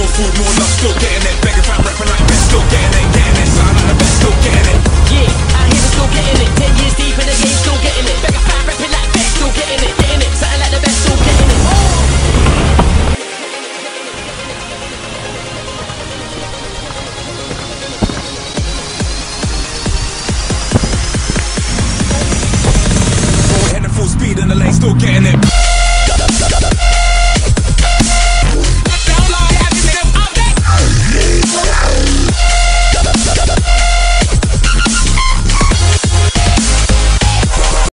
food, more love, still getting it. Begging fam, rapping like best, still getting it, getting it. Sound like the best, still getting it. Yeah, I hear them still getting it. 10 years deep in the game, still getting it. Begging fam, rapping like best, still getting it, getting it. Sounding like the best, still getting it. Heading full speed in the lane, still getting it.